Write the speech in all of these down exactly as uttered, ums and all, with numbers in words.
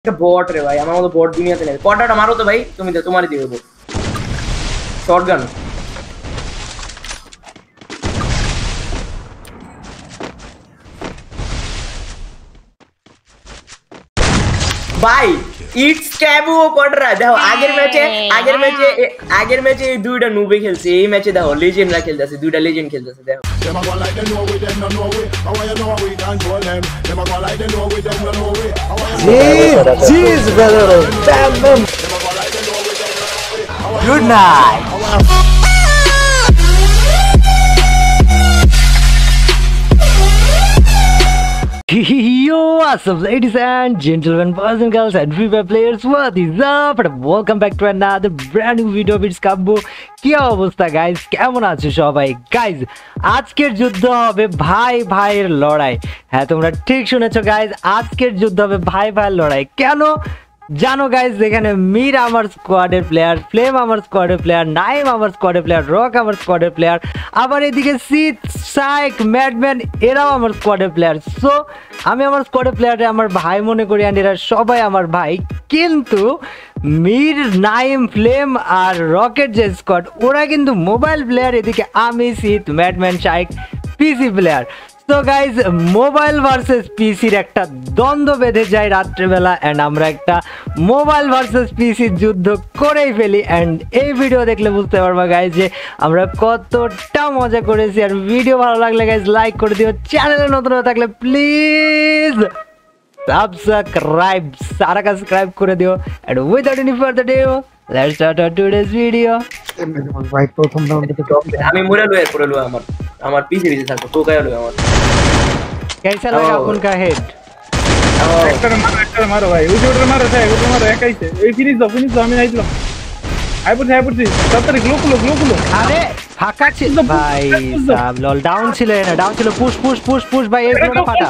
একটা বট রে ভাই, আমার মতো বট দুনিয়াতে নেই। কটাটা মারো তো ভাই, তুমি তো তোমারই দিবে বট। শটগান ভাই, ইটস ট্যাবু পড় रहा है। দেখো আগের ম্যাচে আগের ম্যাচে আগের ম্যাচে এই দুইটা নুবে খেলছে, এই ম্যাচে দেখো লেজেন্ডরা খেলতেছে, দুইটা লেজেন্ড খেলতেছে। দেখো Jeez, brother. Damn them. Good night. Yo, what's up, ladies and gentlemen, boys and girls, and Free Fire players, what is up? And welcome back to another brand new video of It's Kabbo. কি অবস্থা guys, কেমন আছো সবাই? Guys, আজকের যুদ্ধ হবে ভাই ভাইয়ের লড়াই। হ্যাঁ, তোমরা ঠিক শুনেছো গাইজ, আজকের যুদ্ধ হবে ভাই ভাইয়ের লড়াই। কেন জানো গাইজ? এখানে মির আমার স্কোয়াডের প্লেয়ার, ফ্লেম আমার স্কোয়াডের প্লেয়ার, নাইম আমার স্কোয়াডের প্লেয়ার, রক আমার স্কোয়াডের প্লেয়ার, আবার এদিকে সিট, সাইক, ম্যাডম্যান এরাও আমার স্কোয়াডের প্লেয়ার। সো আমি আমার স্কোয়াডের প্লেয়ারে আমার ভাই মনে করি, অ্যান্ড এরা সবাই আমার ভাই। কিন্তু মির, নাইম, ফ্লেম আর রকেট যে স্কোয়াড, ওরা কিন্তু মোবাইল প্লেয়ার। এদিকে আমি, sit, madman, psych PC player. তো গাইজ, মোবাইল ভার্সেস পিসির একটা দ্বন্দ্ব বেঁধে যায় রাত্রেবেলা, অ্যান্ড আমরা একটা মোবাইল ভার্সেস পিসির যুদ্ধ করেই ফেলি। অ্যান্ড এই ভিডিও দেখলে বুঝতে পারবা গাইজ যে আমরা কতটা মজা করেছি। আর ভিডিও ভালো লাগলে গাইজ লাইক করে দিও, চ্যানেলে নতুন হয়ে থাকলে প্লিজ সাবস্ক্রাইব, সারা সাবস্ক্রাইব করে দিও। And without any further due, let's start our today's video. ভাই প্রথম রাউন্ডে তো টপ আমি মুড়ে লয়ে পড়ে লয়ে আমার আমার পিছে পিছে থাকো, তো গায় লয়ে আমার कैसा लगा उनका हेड? একটা মারো, একটা মারো ভাই, ওই ওটা মারো, ভাই ওটা মারো, একাইছে। এই ফিনিশ দাও, ফিনিশ দাও, আমি আইছিলাম। আই পড়ছি, আই পড়ছি, তাড়াতাড়ি গ্লো গুলো, গ্লো গুলো। আরে ফাঁকা ছিল ভাই, সাব লল ডাউন ছিল না, ডাউন ছিল। পুশ পুশ পুশ পুশ ভাই, এর গ্লোটা ফাটা।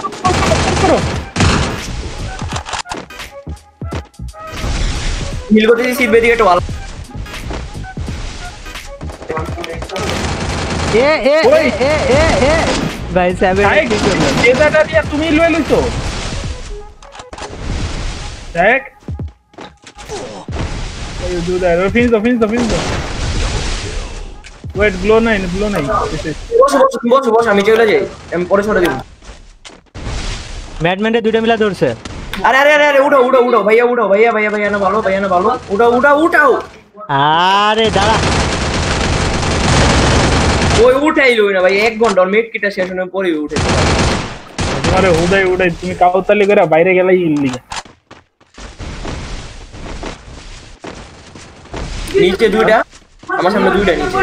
হিল করতে দিছি, সিট বেরিয়ে একটু ভালো। এ এ এ এ এ ভাই সাবে কি করলো? এদাটা দিয়া তুমি লয়ে লইছো দেখ। এই দু দা ফিনিশ দাও, ফিনিশ দাও, ফিনিশ দাও। ওয়েট, গ্লো নাই, গ্লো নাই। বস বস বস বস, আমি চলে যাই, আমি পরে ছোড়ে দিব। ম্যাডম্যানে দুইটা মিলা ধরছে। আরে আরে আরে উঠো উঠো উঠো ভাইয়া, উঠো ভাইয়া, ভাইয়া ভাইয়া না ভালো, ভাইয়া না ভালো, উঠো উঠো উঠাও। আরে দাঁড়া, ওই উঠাইলো না ভাই, এক ঘন্টা মিড কিটা শেষ হওয়ার পরে উঠে। তোমারে উড়াই উড়াই তুমি কাউতালি করে বাইরে গেলাই ইল্লি। নিচে দুইটা, আমার সামনে দুইটা নিচে।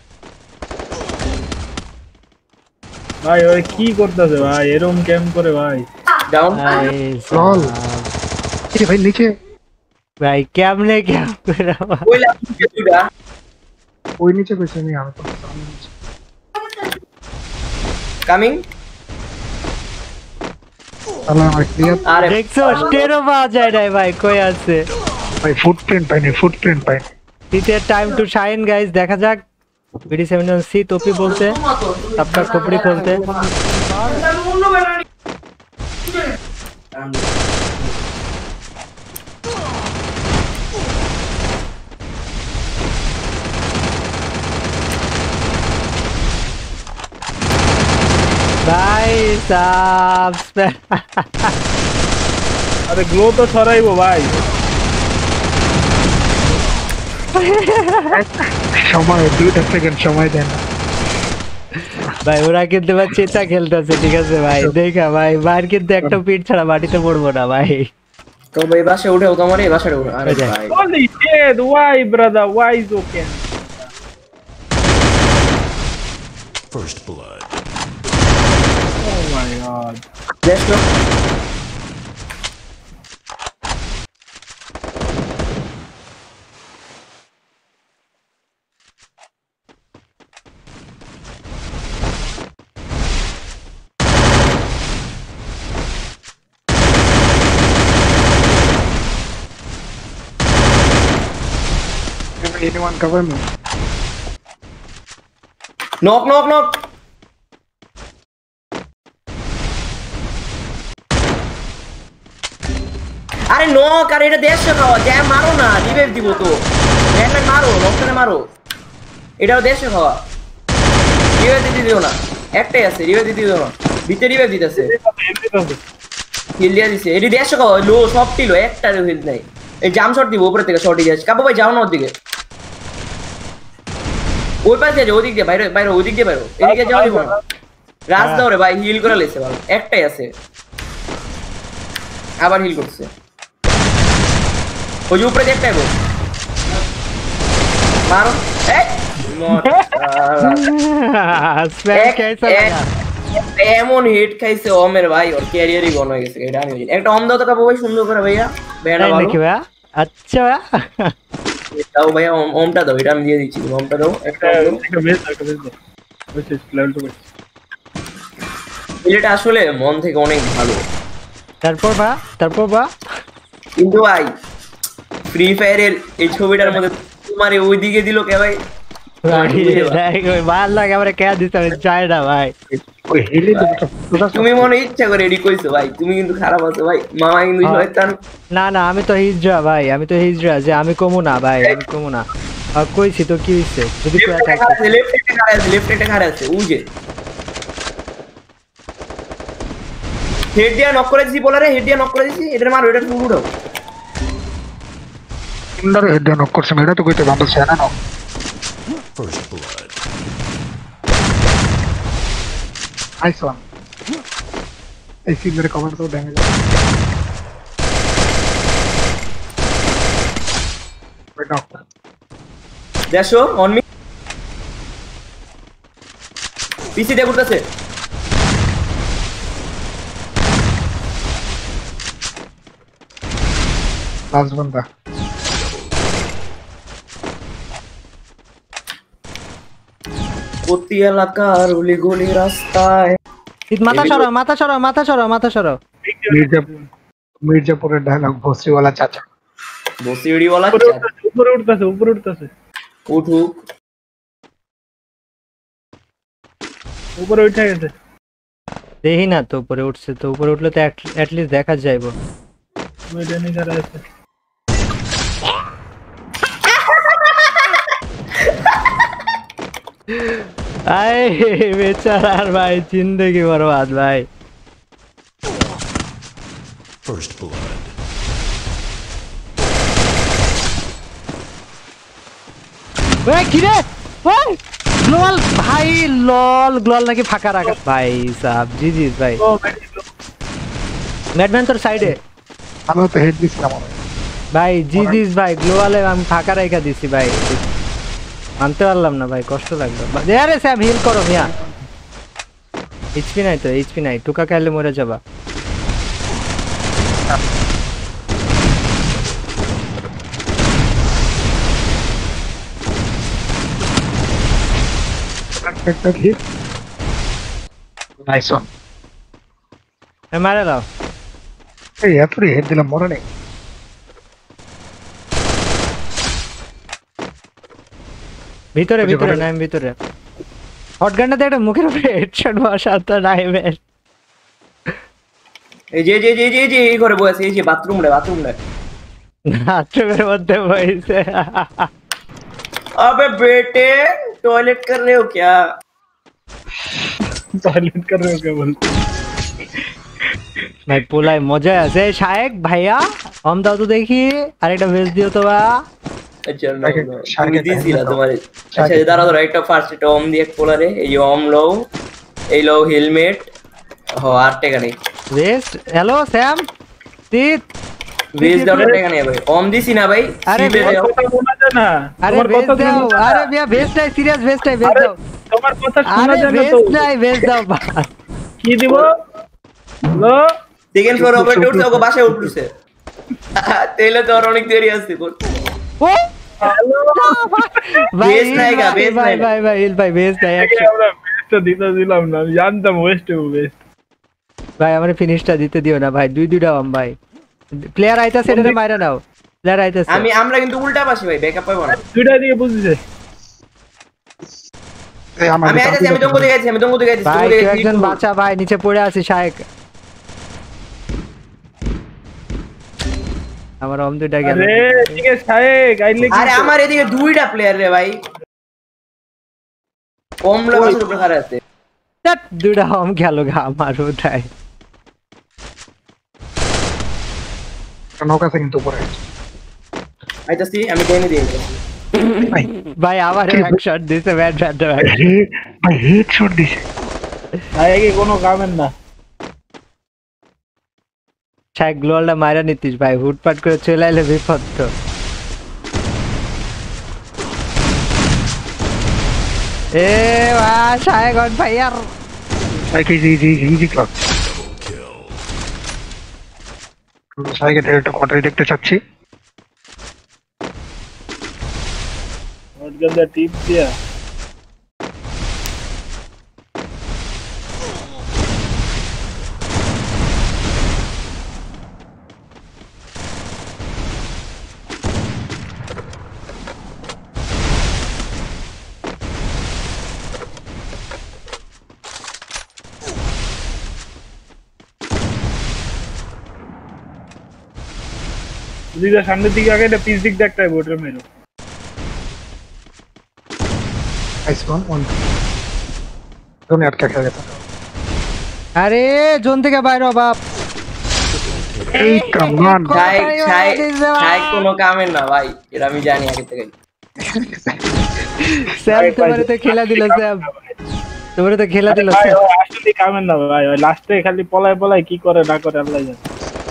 ভাই ওই কি করতেছে ভাই, এরকম ক্যাম্প করে ভাই? ডাউন লল কি ভাই নিচে ভাই কেমনে ক্যাম্প করে? ওই নিচে দুইটা, ওই নিচে কইছে আমি আর তো কামিং। তাহলে আমার ক্লিয়ার। আরে দেখছো স্টেরো পাওয়া যায় না ভাই, কই আছে ভাই? ফুটপ্রিন্ট পাইনি, ফুটপ্রিন্ট পাইনি। It's time to shine guys. দেখা যাক বিডি সেভেন সি তোপি বলতে, আপনার খোপড়ি বলতে। ভাই সাব আরে গ্লো তো ছড়াইবো ভাই। সময় দুইটা সেকেন্ড সময় দেন ভাই। ওরা কিন্তু ভাই চেতা খেলতেছে, ঠিক আছে ভাই? দেখা ভাই, মার কিন্তু একটা পিঠ ছাড়া মাটিতে পড়বো না ভাই। তো ভাই বাসে উঠেও, তোমার এই বাসাটা উঠো। আরে ভাই holy shit, why brother, why is okay? First blood. Oh my god. Let's go. Anyone cover me? Knock knock knock. আরে নক আর এটা দেড়শো খাওয়া যা মারো না রিভাইভ দিব তো ল্যান্ডমাইন মারো নকটানে মারো এটাও দেড়শো খাওয়া রিভাইভ দিতে দিও না একটাই আছে রিভাইভ দিতে দিও না ভিতরে রিভাইভ দিতেছে হিল দিয়া দিছে এটি দেড়শো খাওয়া লো সবটি লো একটা হিল নাই এই জাম শট দিব উপরে থেকে শট দিয়ে কাবু ভাই যাও না ওদিকে ওই পাশে আছে ওদিক দিয়ে বাইরে বাইরে ওদিক দিয়ে বাইরে এদিকে যাও দিব না রাজ দাও রে ভাই হিল করে লেছে ভালো একটাই আছে আবার হিল করছে ওই উপরে দেখটাই বল মারো এই স্প্যাম কেসা লাগা এমন হিট খাইছে ওমের ভাই ওর ক্যারিয়ারই গন হয়ে গেছে এটা আমি একটা অম দাও তো কাবু ভাই সুন্দর করে ভাইয়া বেড়া ভালো নাকি ভাই আচ্ছা দাও ভাইয়া ওমটা দাও এটা আমি দিয়ে দিচ্ছি ওমটা দাও একটা একটা বেস একটা বেস দাও ওই লেভেল টু বেস এটা আসলে মন থেকে অনেক ভালো তারপর বা তারপর বা কিন্তু ভাই ফ্রি ফায়ারের এই ছবিটার মধ্যে তোমারে ওইদিকে দিল কে ভাই ভাল লাগে আমরা কে দিতে চাই না ভাই ওই হেলে তো তুমি মনে ইচ্ছা করে এডি কইছো ভাই তুমি কিন্তু খারাপ আছো ভাই মামা কিন্তু শয়তান না না আমি তো হিজরা ভাই আমি তো হিজরা যে আমি কমু না ভাই আমি কমু না আর কইছি তো কি হইছে যদি কই লেফট থাকে লেফট এ খাড়া আছে লেফট এ খাড়া আছে ওই যে হেড দিয়া নক করে দিছি বলারে হেড দিয়া নক করে দিছি এটার মারো এটা পুরো উঠাও সুন্দর হেড নক করছে মেডা তো কইতে বাম্বল ছানা না First blood. নাইস ওয়ান এই সিলভারে কভার তো ড্যামেজ ওয়েট নক দেখো অন মি পিসি দে করতেছে লাস্ট বন্দা প্রতি এলাকার উলি গলি রাস্তায় মাথা সরাও মাথা সরাও মাথা সরাও মাথা সরাও মির্জাপুর মির্জাপুরের ডায়লগ ভোসরিওয়ালা চাচা বসিড়ি वाला উপরে উঠতাছে উপরে উঠতাছে উঠুক উপরে উঠে গেছে দেখি না তো উপরে উঠছে তো উপরে উঠলে তো এট লিস্ট দেখা যাইবো ওই ডেনি করা আছে আয় বেচারার ভাই জিন্দেগি বরবাদ ভাই First blood. ভাই কি রে ভাই গ্লোয়াল ভাই লল গ্লোয়াল নাকি ফাঁকা রাখা ভাই সাহেব জি জি ভাই ও ম্যাডম্যান তোর সাইডে আমি তো হেড দিছিলাম ভাই জি জি ভাই গ্লোয়ালে আমি ফাঁকা রাখা দিছি ভাই আনতে পারলাম না ভাই কষ্ট লাগলো আরে স্যাম হিল করো মিয়া এইচপি নাই তো এইচপি নাই টুকা খাইলে মরে যাবা একটা হিট নাইস ওয়ান এ মারে দাও এই এতরি হেড দিলাম মরে নেই ভিতরে ভিতরে নাইম ভিতরে হটগানটা দিয়ে একটা মুখের উপরে হেডশট বসা তো নাইমের এই যে যে যে যে যে এই ঘরে বসে এই যে বাথরুম রে বাথরুম রে বাথরুমের মধ্যে বসে अबे बेटे टॉयलेट कर रहे हो क्या टॉयलेट कर रहे हो क्या बोल ভাই পোলাই মজা আছে শায়েক ভাইয়া हम দাও তো দেখি আরেকটা ভেজ দিও তো বা अच्छा नो আমি দিছি না তোমারে আচ্ছা দাঁড়া দাঁড়া একটা ফার্স্ট এটা ওম দিয়ে এক পোলারে এই যে ওম লও এই লও হেলমেট হ আর টাকা নেই ভেস্ট হ্যালো স্যাম তিত ভেজ দাও টাকা নেই ভাই ওম দিছি না ভাই আরে কথা শোনা যায় না আরে ভেজ দাও আরে মিয়া ভেস্ট নাই সিরিয়াস ভেস্ট নাই ভেজ দাও তোমার কথা শোনা আরে যায় না তো ভেস্ট নাই ভেজ দাও কি দিব লো সেকেন্ড ফ্লোর অপারেটর উঠছে ওকে বাসায় উঠছে তেলে তো আর অনেক দেরি আছে কোন ও হ্যালো ভাই ভেজ নাই গা ভেজ ভাই নাই ভাই ভাই ইল ভাই ভেজ নাই আমরা বেস্টটা দিতে দিলাম না আমি জানতাম ওয়েস্ট হবে বেস্ট ভাই আমারে ফিনিশটা দিতে দিও না ভাই দুই দুইটা আম ভাই প্লেয়ার আইতাছে এটারে মাইরা নাও প্লেয়ার আইতাছে আমি আমরা কিন্তু উল্টা পাশে ভাই ব্যাকআপ পাবো না দুইটা দিকে বুঝিছে এই আমার আমি আইতাছি আমি দঙ্গ দিকে আইছি আমি দঙ্গ দিকে আইছি ভাই দঙ্গ কেউ দিকে একজন বাঁচা ভাই নিচে পড়ে আছে শায়েক আমার ওম দুইটা গেল আরে ঠিক আছে শায়েক আইলে কি আরে আমার এদিকে দুইটা প্লেয়ার রে ভাই কমলা বছর উপরে খারাপ আছে ধ্যাৎ, দুইটা ওম গেল গা আমার ওটাই নৌকা আছে কিন্তু উপরে আইতাছি আমি ডেনে দিয়ে দিই ভাই ভাই আবার এক শট দিছে ব্যাট ব্যাট ব্যাট হে- ভাই হেডশট দিছে আগে কি কোনো কামের না শাক গ্লোয়ালটা মাইরা নিতিস ভাই হুটপাট করে চলে আইলে বিপদ তো এ বা শাক অন ফায়ার সাইকে ইজি ইজি ইজি ক্লাব সাইকে একটা কোয়ার্টারে দেখতে চাচ্ছি নোট গন্দা টিপ দিয়া দিদা সামনের দিকে আগে এটা পিছ দিক দেখতে হবে ওটার মেরো নাইস ওয়ান ওয়ান জোনে আটকে খেলে গেছে আরে জোন থেকে বাইরে হ বাপ এই কামান ছাই ছাই ছাই কোনো কামের না ভাই এটা আমি জানি আগে থেকে স্যাম তোমারে তো খেলা দিল স্যাম তোমারে তো খেলা দিল ভাই স্যাম ও আসলে কামের না ভাই ওই লাস্টে খালি পলায় পলায় কি করে না করে আল্লাহ জানে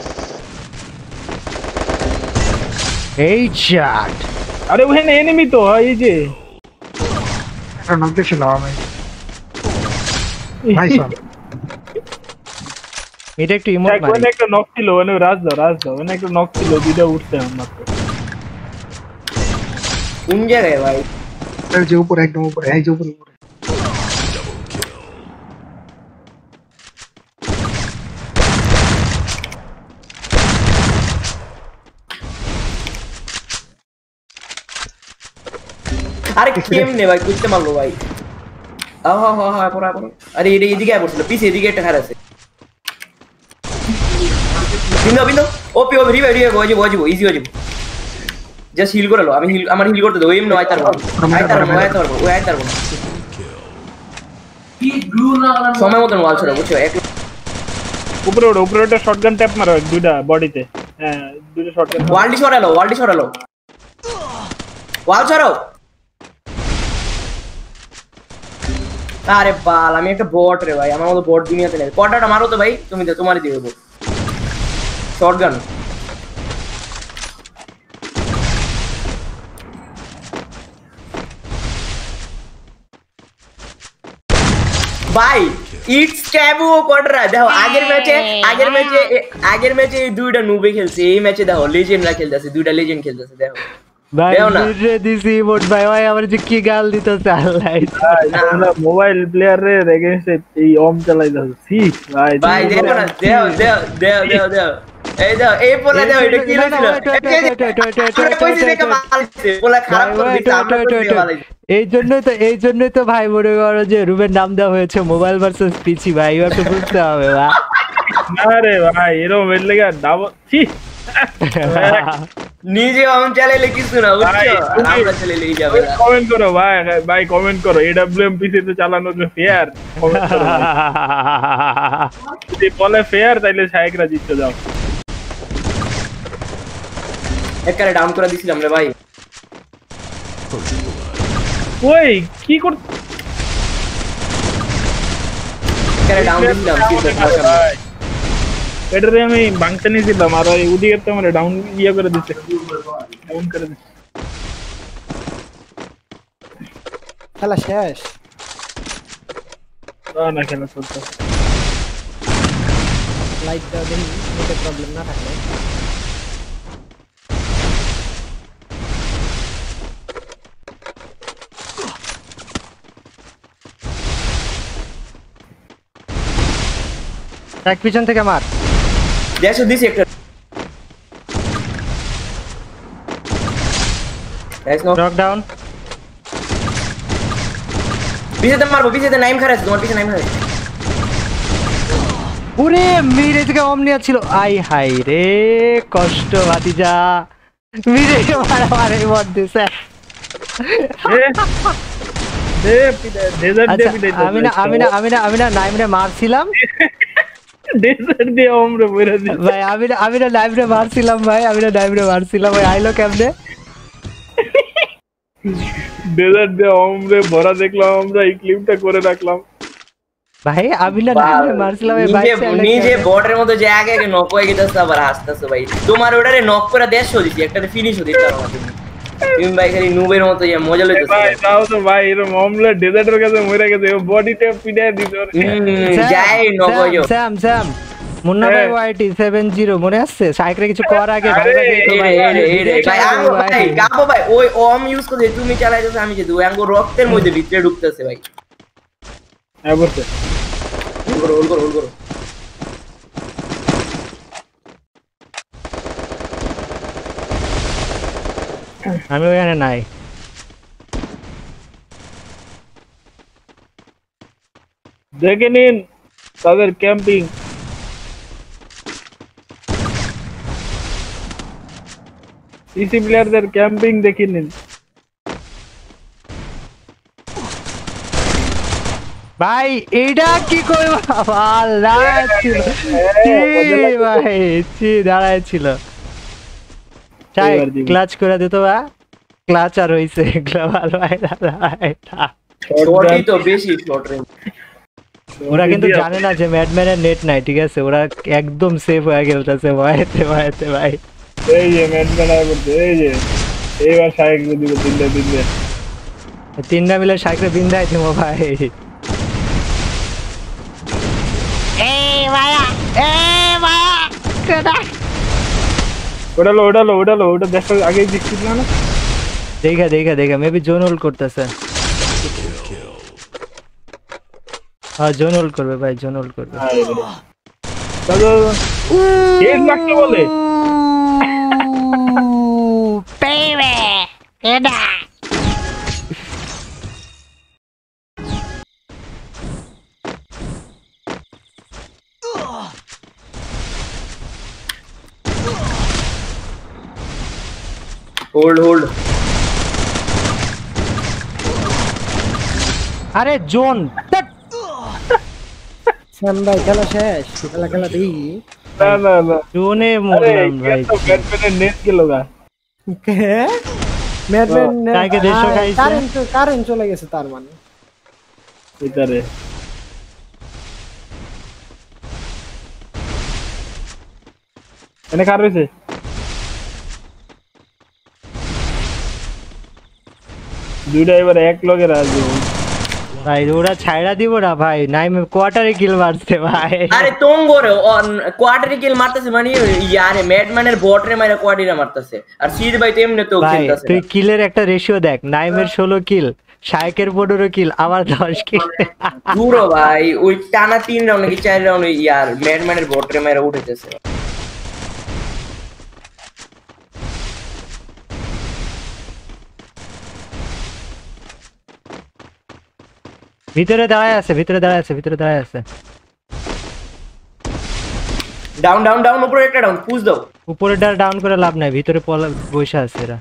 এই শট আরে ওখানে এনিমি তো এই যে একটা নক দিয়েছিলাম আমি নাইস ওয়ান এটা একটু ইমোট ওখানে মারি একটা নক ছিল ওখানে রাজ দাও রাজ দাও ওখানে একটা নক ছিল দুইটা উঠছে মাত্র কোন জায়গায় ভাই এই যে উপরে একদম উপরে এই যে উপরে উপরে আরে কেমনে ভাই কুইতে মারলো ভাই আহা হা হা পড়া পড়া আরে এদিকে এদিকে আয় বসলো পিছে এদিকে একটা খারাপ আছে বিন্দু বিন্দু ওপি ওপি রিভাইভ রিভাইভ হয়ে যাবো হয়ে যাবো ইজি হয়ে যাবো জাস্ট হিল করে লো আমি হিল আমার হিল করতে দেবো এমনি আইতার পারবো আইতার পারবো আইতার পারবো ওই আইতার পারবো সময় মতন ওয়াল ছড়া বুঝছো এক উপরে ওটা উপরে ওটা শটগান ট্যাপ মারো দুইটা বডিতে হ্যাঁ দুইটা শটগান ওয়ালডি ছড়ালো ওয়ালডি ছড়ালো ওয়াল ছড়াও আরে বাল আমি একটা বট রে ভাই আমার মতো বট দুনিয়াতে নেই কটাটা মারো তো ভাই তুমি তো তোমারই দিয়ে দেবো শটগান ভাই ইটস ট্যাবু কোয়াড্রা দেখো আগের ম্যাচে আগের ম্যাচে আগের ম্যাচে এই দুইটা নুবে খেলছে এই ম্যাচে দেখো লেজেন্ডরা খেলতেছে দুইটা লেজেন্ড খেলতেছে দেখো ভাই দেও না। রে দিছি ইমোট ভাই ভাই আমার যে কি গাল দিতেছে আল্লাহ মোবাইল প্লেয়ার রে এগেইনস্ট এই অম চালাই দাও সি ভাই ভাই দেখো না দেও দেও দেও দেও দেও এই দাও এই পোলা দেও এটা কি হইছিল কইছি দেখে মারছে পোলা খারাপ করে দিছে আমরা করে মারছে এই জন্যই তো এই জন্যই তো ভাই মনে করো যে রুমের নাম দেওয়া হয়েছে মোবাইল ভার্সেস পিসি ভাই এবার তো বুঝতে হবে ভাই আরে ভাই এরকম এর লাগা দাও সি নিজে অন চালাইলে কিছু না বুঝছো আর আমরা চালাইলে এই যাবে না কমেন্ট করো ভাই ভাই কমেন্ট করো এডব্লিউএম পিসি তে চালানো যে ফেয়ার কমেন্ট করো ভাই। যদি বলে ফেয়ার তাইলে শায়েকরা জিততে যাও একবারে ডাউন করে দিছিলাম রে ভাই ওই কি কর একবারে ডাউন দিছিলাম কি সমস্যা ভাই এটারে আমি বাংতে নিয়েছিলাম আর ওই উদিকে তো আমার ডাউন ইয়ে করে দিচ্ছে ডাউন করে দিচ্ছে খেলা শেষ না না খেলা চলছে লাইট দাও দেখি নেটের প্রবলেম না থাকলে এক পিছন থেকে মার দেড়শো দিছি একটা ড্রপ ডাউন পিছেতে মারবো পিছেতে নাইম খারাপ তোমার পিছে নাইম খারাপ ওরে মিরে থেকে অমনিয়া ছিল আই হাই রে কষ্ট ভাতিজা মিরে মারা মারে মধ্যে স্যার দে পিডে ডেজার্ট দে পিডে আমি না আমি না আমি না আমি না নাইমরে মারছিলাম ডেজার্ট দে ওমরে বইরা দি ভাই আমি না আমি না নাইমরে মারছিলাম ভাই আমি না নাইমরে মারছিলাম ভাই আইলো কেমনে ডেজার্ট দে ওমরে ভরা দেখলাম আমরা এই ক্লিপটা করে রাখলাম ভাই আমি না নাইমরে মারছিলাম ভাই ভাই নিজে বর্ডারের মধ্যে যে আগে আগে নক হয়ে গেছে আবার হাসতেছে ভাই তোমার ওটারে নক করে দেড়শো দিছি একটাতে ফিনিশও দিতে পারো না তুমি ভাই খালি নুবের মতো ইয়া মজা লইতেছ ভাই তাও তো ভাই এর মামলা ডেজার্টের কাছে মরে গেছে বডিতে পিডে দিছে যাই নক হইও স্যাম স্যাম মুন্না ভাই ওয়াইটি সেভেন্টি মনে আছে সাইকেলে কিছু কর আগে ভাই ভাই ভাই আঙ্গো ভাই গাবো ভাই ওই ওম ইউজ করে তুমি চালাইতেছ আমি যে দুই আঙ্গো রক্তের মধ্যে ভিতরে ঢুকতেছে ভাই হ্যাঁ বলতে করো হোল করো হোল করো আমি ওখানে নাই দেখে নিন তাদের ক্যাম্পিং পিসি প্লেয়ারদের ক্যাম্পিং দেখে নিন ভাই এইটা কি করব আল্লাহ ছিল ভাই চি দাঁড়ায় ছিল চাই ক্লাচ করে দিত বা ক্লাচ আর হইছে গ্লোবাল ভাই এটা শর্টই তো বেশি শর্ট রেঞ্জ ওরা কিন্তু জানে না যে ম্যাডম্যানের নেট নাই ঠিক আছে ওরা একদম সেফ হয়ে গেলতাছে ভয়তে ভয়তে ভাই এই যে ম্যাডম্যান আই বলতে এই যে এইবার সাইকেল দিব তিনটা দিলে তিনটা মিলে সাইকেল বিন্দাই দিমো ভাই এই মায়া এই মায়া কেডা ওটা লো ওটা লো ওটা লো ওটা দেখো আগে দেখছিস না দেখা দেখা দেখা মেবি জোন হোল্ড করতেছে হ্যাঁ জোন হোল্ড করবে ভাই জোন হোল্ড করবে দাদা এক লাগতে বলে বেবি কেডা হোল্ড হোল্ড আরে জোন শ্যাম ভাই খেলা শেষ খেলা খেলা দিই না না না জোনে মরলাম ভাই তো ব্যাটম্যানের নেট গেল গা কে ম্যাডম্যান কাকে দেশো খাইছে কারেন্ট কারেন্ট চলে গেছে তার মানে এটারে এনে কার রয়েছে দুইটা এবার এক লগে রাজু ভাই ওরা ছাইড়া দিব না ভাই নাইম কোয়ার্টারে কিল মারছে ভাই আরে তোঙ্গরে কোয়ার্টারে কিল মারতেছে মানে ইয়ারে ম্যাডম্যানের বটরে মাইরা কোয়ার্টারে মারতেছে আর সিদ ভাই তো এমনি তো ভাই খেলতেছে তুই কিলের একটা রেশিও দেখ নাইমের ষোলো কিল শাইকের পনেরো কিল আমার দশ কিল পুরো ভাই ওই টানা তিন রাউন্ড নাকি চার রাউন্ড ইয়ার ম্যাডম্যানের বটরে মাইরা উঠেছে ভিতরে দাঁড়ায় আছে ভিতরে দাঁড়ায় আছে ভিতরে দাঁড়ায় আছে ডাউন ডাউন ডাউন উপরে একটা ডাউন পুশ দাও উপরেটা ডাউন করে লাভ নাই ভিতরে বসে আছে এরা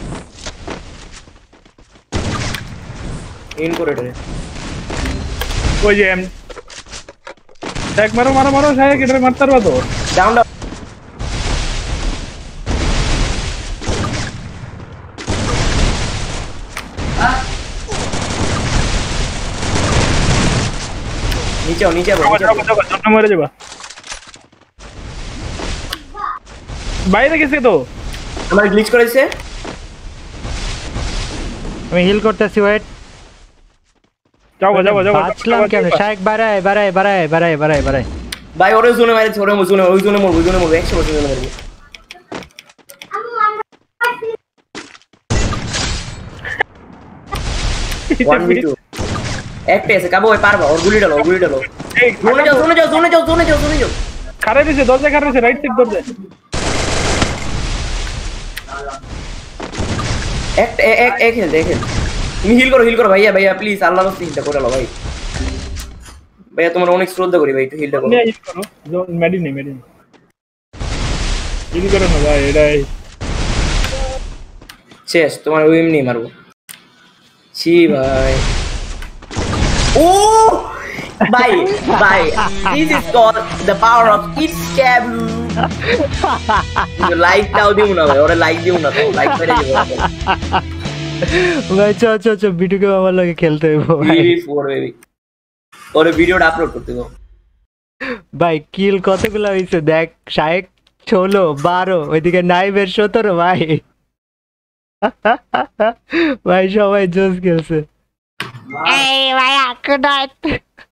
ইন করে রে ওই যে এম এক মারো মারো মারো সাহেব এটা মারতে পারবা তো ডাউন ডাউন নিচে নিচে জন্য মরে যাবা বাইরে গেছে তো আমার গ্লিচ করেছে আমি হিল করতেছি ওয়েট যাও যাও যাও বাঁচলাম কেন শাইক বাড়ায় বাড়ায় বাড়ায় বাড়ায় বাড়ায় বাড়ায় ভাই ওরে জোনে মারিছে ওরে জোনে ওই জোনে মরবো জোনে মরবো একশো পার্সেন্ট জোনে মারবো one v two একটা আছে কাবো ওই পারবা ওর গুলি ডালো ওর গুলি ডালো এই জোনে যাও জোনে যাও জোনে যাও জোনে যাও জোনে যাও খারে দিছে দরজা খারে দিছে রাইট সাইড দরজা এক এক এক হেল দেখেন তুমি হিল করো হিল করো ভাইয়া ভাইয়া প্লিজ আল্লাহর রাস্তে হিলটা করে লো ভাই ভাইয়া তোমার অনেক শ্রদ্ধা করি ভাই, একটু হিলটা করো। নিয়ে হিল করো, মেডি নেই মেডি হিল করো না ভাই, এটাই শেষ, তোমার ওই এমনি মারবো। ছি ভাই, ও ভাই ভাই, this is called the power of it's cab। Like দাও দিও না ভাই, ওরা লাইক দিও না তো, লাইক মেরে দিও ভাই চ চ চ বিটুকে আমার লগে খেলতে হইব ভাই। ফোর বেবি, ওরে ভিডিওটা আপলোড করতে দাও ভাই। কিল কতগুলো হইছে দেখ, শায়েক ষোলো বারো, ওইদিকে নাইবের সতেরো ভাই। ভাই সবাই জোস খেলছে। এই ভাই গুড নাইট।